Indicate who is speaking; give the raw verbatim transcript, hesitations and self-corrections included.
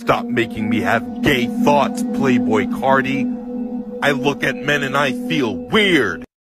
Speaker 1: Stop making me have gay thoughts, Playboy Cardi. I look at men and I feel weird.